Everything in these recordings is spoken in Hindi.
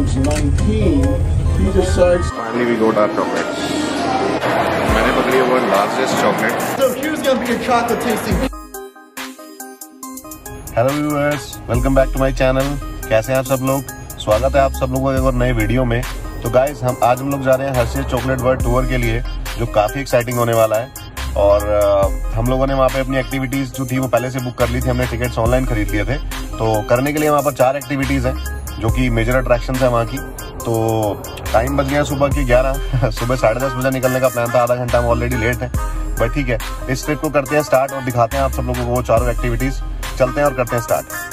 turns 19, he decides. Finally, we got our chocolates. मैंने पकड़ी है वो largest chocolate. So here's gonna be a chocolate tasting. Hello viewers, welcome back to my channel. कैसे हैं आप सब लोग? स्वागत है आप सब लोगों का एक और नए वीडियो में। तो गाइस आज हम लोग जा रहे हैं हर्षेज चॉकलेट वर्ल्ड टूर के लिए, जो काफ़ी एक्साइटिंग होने वाला है। और हम लोगों ने वहाँ पे अपनी एक्टिविटीज़ जो थी वो पहले से बुक कर ली थी, हमने टिकट्स ऑनलाइन खरीद लिए थे। तो करने के लिए वहाँ पर 4 एक्टिविटीज़ हैं जो कि मेजर अट्रैक्शन है वहाँ की। तो टाइम बच गया सुबह की 11 सुबह 10:30 बजे निकलने का प्लान था, आधा घंटा हम ऑलरेडी लेट हैं, बट ठीक है। इस ट्रिप को करते हैं स्टार्ट और दिखाते हैं आप सब लोगों को वो 4 एक्टिविटीज़। चलते हैं और करते हैं स्टार्ट।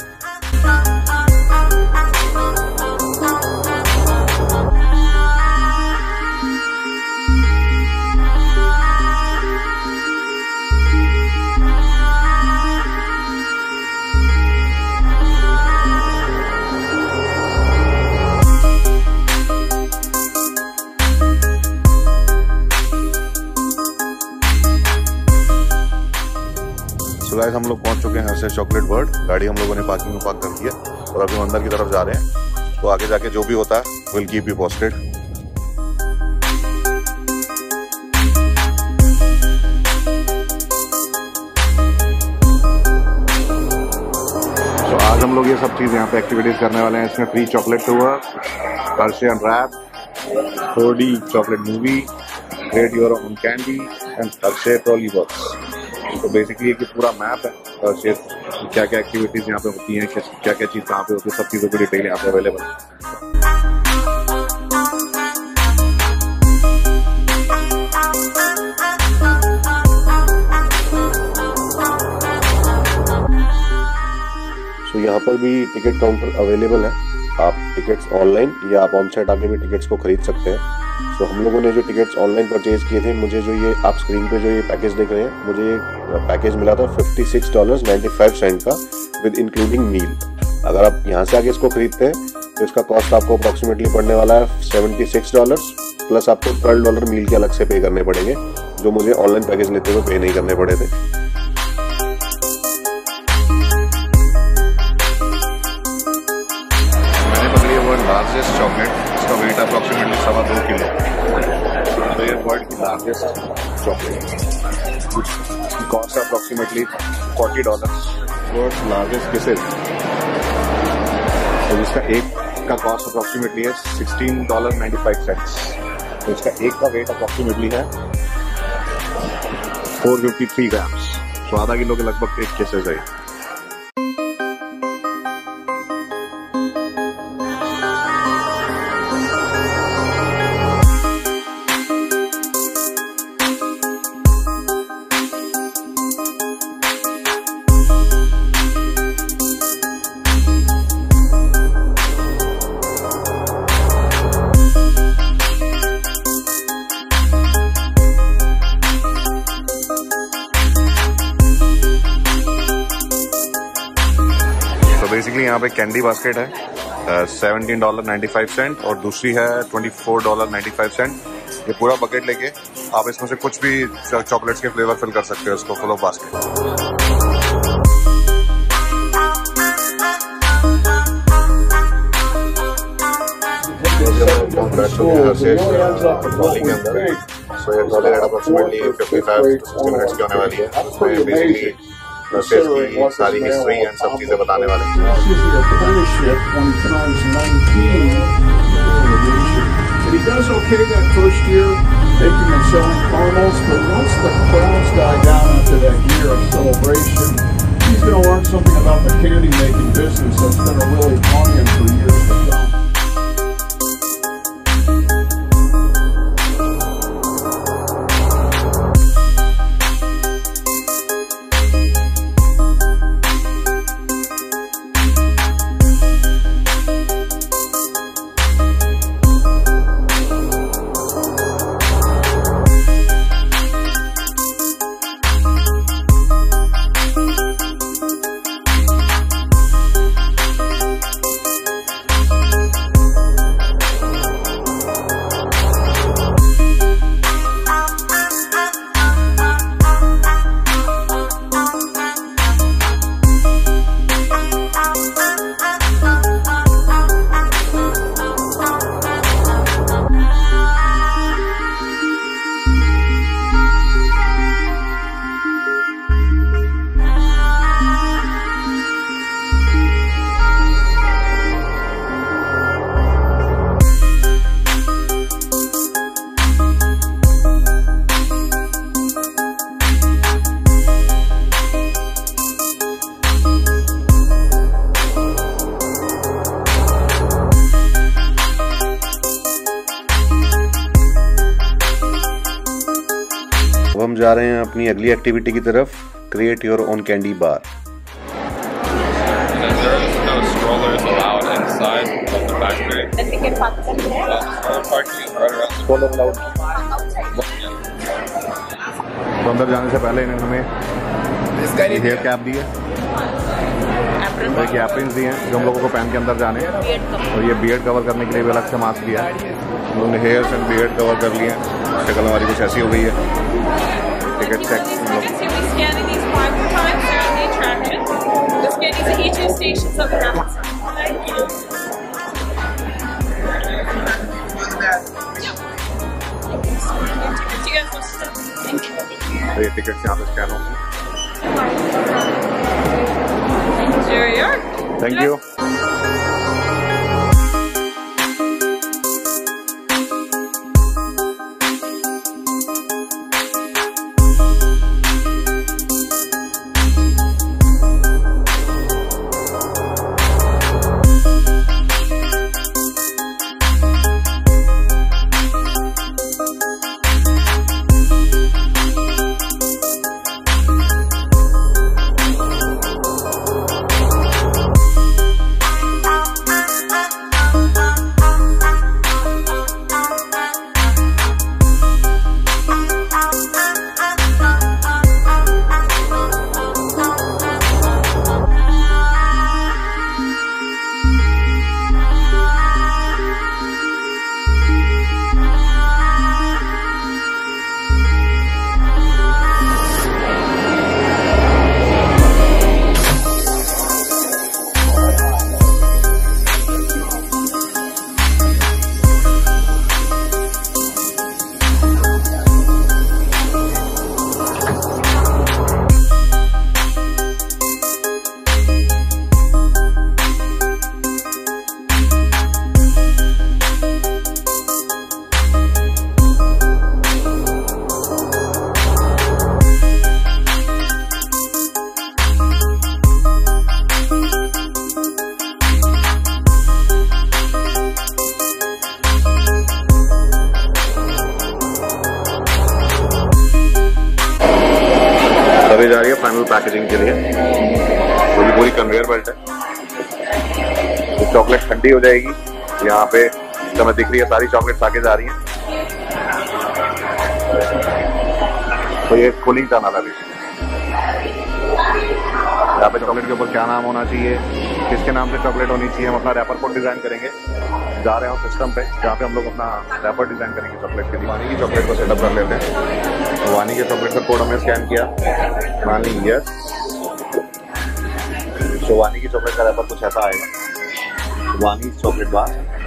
तो गाइस हम लोग पहुंच चुके हैं हर्षेज चॉकलेट वर्ल्ड। गाड़ी हम लोगों ने पार्किंग में पार्क कर दिया और अभी हम अंदर की तरफ जा रहे हैं। तो आगे जाके जो भी होता है विल कीप यू पोस्टेड। तो आज हम लोग ये सब चीज़ यहाँ पे एक्टिविटीज करने वाले हैं। इसमें free chocolate tour, Hershey unwrap, 4D chocolate movie, create your own candy and Hershey trolley box. तो बेसिकली ये पूरा मैप है और क्या क्या एक्टिविटीज यहाँ पे होती हैं, क्या क्या चीज़ कहाँ पे होती है, सब चीज़ों की डिटेल यहाँ पे अवेलेबल है। तो यहाँ पर भी टिकट काउंटर अवेलेबल है। आप टिकट्स ऑनलाइन या आप ऑन साइट आके भी टिकट्स को खरीद सकते हैं। तो हम लोगों ने जो टिकट्स ऑनलाइन परचेज किए थे, मुझे जो ये आप स्क्रीन पे जो ये पैकेज देख रहे हैं, मुझे ये पैकेज मिला था $56.95 का विद इंक्लूडिंग मील। अगर आप यहाँ से आके इसको खरीदते हैं तो इसका कॉस्ट आपको अप्रॉक्सीमेटली पड़ने वाला है $76 प्लस आपको $12 मील के अलग से पे करने पड़ेंगे, जो मुझे ऑनलाइन पैकेज लेते हुए पे नहीं करने पड़े थे। लार्जेस्ट चॉकलेट, इसका वेट अप्रॉक्सीमेटली 2.25 किलो। तो ये वर्ल्ड की लार्जेस्ट चॉकलेट, इसकी cost approximately $40। World largest kisses, तो जिसका एक का कॉस्ट अप्रॉक्सीमेटली है $16.95। तो इसका एक का वेट अप्रॉक्सीमेटली है 453 ग्राम्स। तो आधा किलो के लगभग एक किसेस है। बेसिकली यहाँ पे कैंडी बास्केट है $17.95 और दूसरी है $24.95। ये पूरा बकेट लेके आप इसमें से कुछ भी चॉकलेट्स के फ्लेवर फिल कर सकते हो इसको फुल ऑफ बास्केट। होने वाली है। की सारी हिस्ट्री एंड सब चीजें बताने वाले हैं। He does okay that first year, making and selling caramels, but once the crowds die down after that year of celebration, he's going to learn something about the candy making business that's going to really haunt him for years to come. जा रहे हैं अपनी अगली एक्टिविटी की तरफ, create your own candy bar. तो अंदर जाने से पहले इन्होंने हमें हेयर कैप दी है, एप्रन्स दिए हैं जो हम लोगों को पहन के अंदर जाने, और ये बियर्ड कवर करने के लिए भी अलग से मास्क दिया है। हम लोगों ने हेयर्स एंड बियर्ड कवर कर लिए हैं, शक्ल हमारी कुछ ऐसी हो गई है। टिकट चेक ये टिकट यहाँ पे स्कैन होंगे। Thank you. अभी जा रही है फाइनल पैकेजिंग के लिए, पूरी कन्वेयर बेल्ट है। तो चॉकलेट ठंडी हो जाएगी, यहाँ पे हमें दिख रही है सारी चॉकलेट्स आगे जा रही हैं। तो ये कूलिंग टनल है। यहाँ पे चॉकलेट के ऊपर क्या नाम होना चाहिए, किसके नाम से चॉकलेट होनी चाहिए, हम अपना रैपर कोड डिजाइन करेंगे। जा रहे हैं सिस्टम पे जहाँ पे हम लोग अपना रैपर डिजाइन करेंगे चॉकलेट के लिए। वानी की चॉकलेट को सेटअप कर लेते हैं। तो वानी के चॉकलेट का कोड हमने स्कैन किया, मान ली यस। तो वानी की चॉकलेट का रैपर कुछ ऐसा आएगा, वानी चॉकलेट बार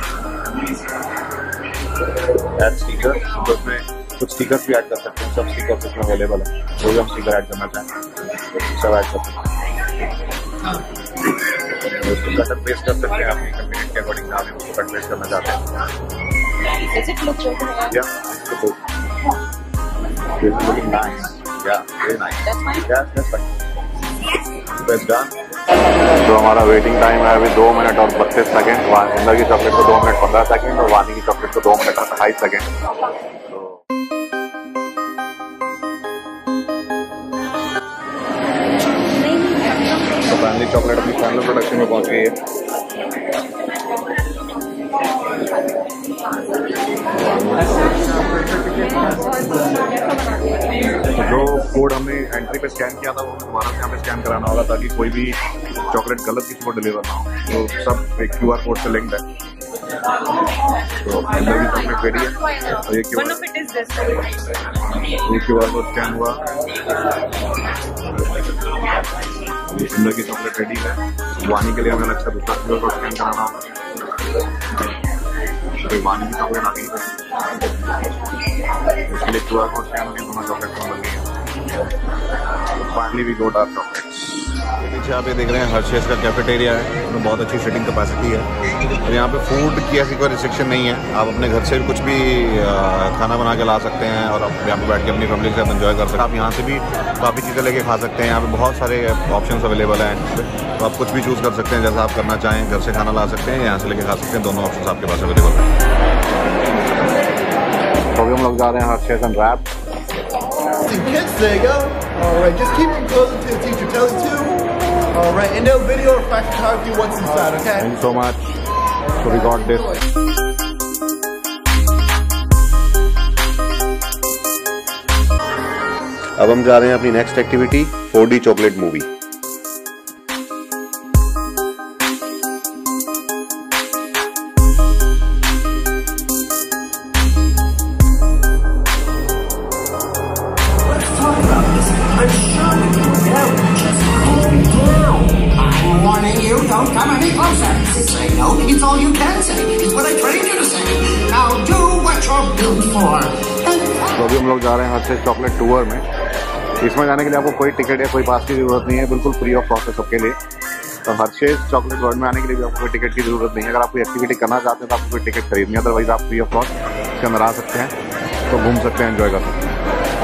ऐड स्टिकर। तो उसमें कुछ स्टिकर्स भी ऐड कर सकते हैं, सब स्टिकर्स इसमें अवेलेबल है। जो भी हम स्टिकर ऐड करना चाहें सब ऐड कर सकते हैं। उसको कट एंड पेस्ट कर सकते हैं अपनी कन्वीनियंस के अकॉर्डिंग, जहाँ भी उसको कट पेस्ट करना चाहते हैं। Does it look good? Yeah, it's looking nice. Yeah, very nice. That's fine? Yes, that's fine. That's done. तो हमारा वेटिंग टाइम है अभी 2 मिनट और 32 सेकेंड। अंदर की चॉकलेट को 2 मिनट 15 सेकेंड और वानी की चॉकलेट को 2 मिनट 28 सेकेंड। तो फाइनली चॉकलेट अपनी फाइनल प्रोडक्शन में पहुंच गई है। जो कोड हमने एंट्री पे स्कैन किया था वो दोबारा से यहाँ पे स्कैन कराना होगा, ताकि कोई भी चॉकलेट गलत किसी को डिलीवर ना हो। तो सब एक QR कोड से लिंक्ड है। तो अंदर की चॉकलेट रेडी है और ये QR कोड स्कैन हुआ, अंदर की चॉकलेट रेडी है। वानी के लिए हमें अलग से दूसरा QR कोड स्कैन कराना होगा। तो वानी की चॉकलेट आ गई, इसके लिए QR कोड स्कैन होकर दोनों चॉकलेट मिल गई है। Finally we got our chocolates. पीछे आप ये देख रहे हैं हर्शेस का कैफेटेरिया है, इसमें बहुत अच्छी सीटिंग कैपेसिटी है और यहाँ पे फूड की ऐसी कोई रिस्ट्रिक्शन नहीं है। आप अपने घर से कुछ भी खाना बना के ला सकते हैं और आप यहाँ पे बैठ के अपनी फैमिली के साथ एंजॉय कर सकते हैं। आप यहाँ से भी काफ़ी चीज़ें लेके खा सकते हैं, यहाँ पे बहुत सारे ऑप्शंस अवेलेबल हैं, तो आप कुछ भी चूज़ कर सकते हैं जैसा आप करना चाहें। घर से खाना ला सकते हैं, यहाँ से लेके खा सकते हैं, दोनों ऑप्शन आपके पास अवेलेबल हैं। तो अभी हम लोग जा रहे हैं Hershey's unwrap. See, kids, there you go. All right, just keep them close until the teacher tells you to. All right, and they'll video or flash photography what's inside, okay? Thank you so much. So we got this. अब हम जा रहे हैं अपनी next activity 4D chocolate movie. Don't come any closer. Say no, it's all you can say. It's what I trained you to say. Now do what you're built for. तो अभी हम लोग जा रहे हैं हर्षेज चॉकलेट टूर में। इसमें जाने के लिए आपको कोई टिकट या कोई पास की जरूरत नहीं है, बिल्कुल फ्री ऑफ कॉस्ट है सबके लिए। तो हर्षेज चॉकलेट वर्ल्ड में आने के लिए भी आपको कोई टिकट की जरूरत नहीं है। अगर आप कोई एक्टिविटी करना चाहते हैं तो आपको कोई टिकट खरीदनी है, अदरवाइज आप फ्री ऑफ कॉस्ट इसके अंदर आ सकते हैं, तो घूम सकते हैं, एंजॉय कर सकते हैं।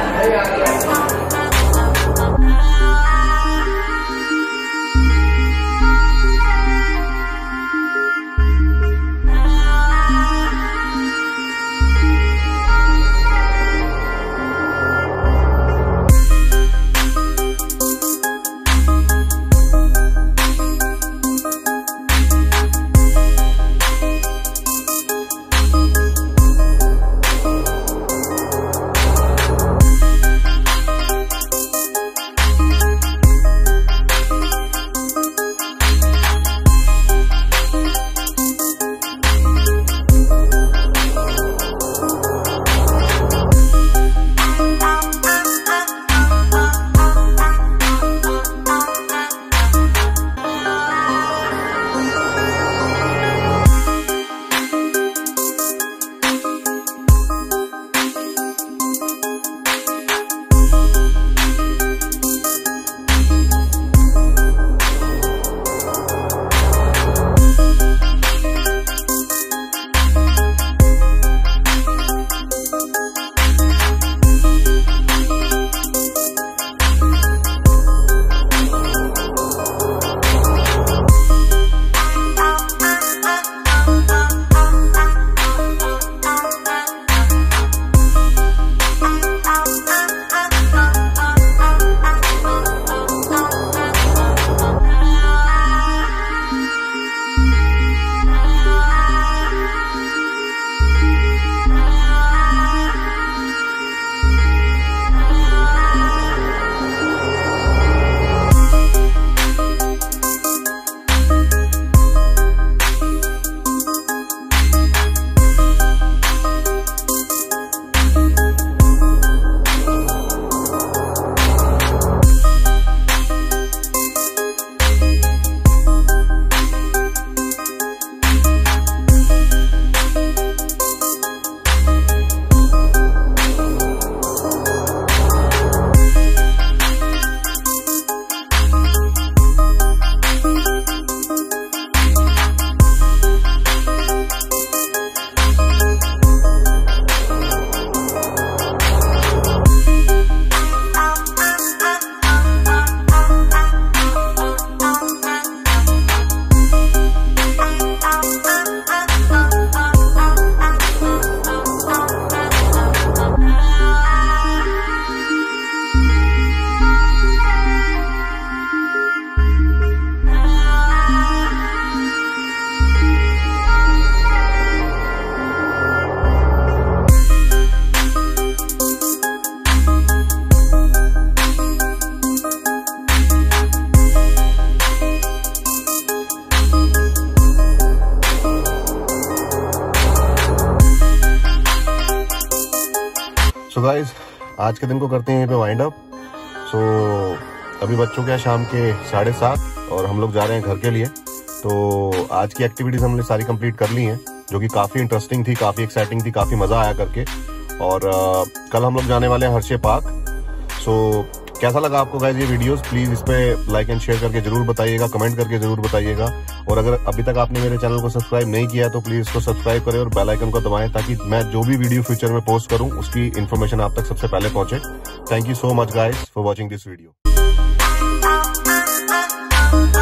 सो गाइस आज के दिन को करते हैं यहीं पे वाइंड अप। सो अभी बच्चों के शाम के 7:30 और हम लोग जा रहे हैं घर के लिए। तो आज की एक्टिविटीज हमने सारी कंप्लीट कर ली हैं, जो कि काफी इंटरेस्टिंग थी, काफी एक्साइटिंग थी, काफी मजा आया करके। और कल हम लोग जाने वाले हैं हर्षे पार्क। सो कैसा लगा आपको गाइस ये वीडियोस, प्लीज इस पे लाइक एंड शेयर करके जरूर बताइएगा, कमेंट करके जरूर बताइएगा। और अगर अभी तक आपने मेरे चैनल को सब्सक्राइब नहीं किया है तो प्लीज इसको सब्सक्राइब करें और बेल आइकन को दबाएं, ताकि मैं जो भी वीडियो फ्यूचर में पोस्ट करूं उसकी इन्फॉर्मेशन आप तक सबसे पहले पहुंचे। Thank you so much guys for watching this video.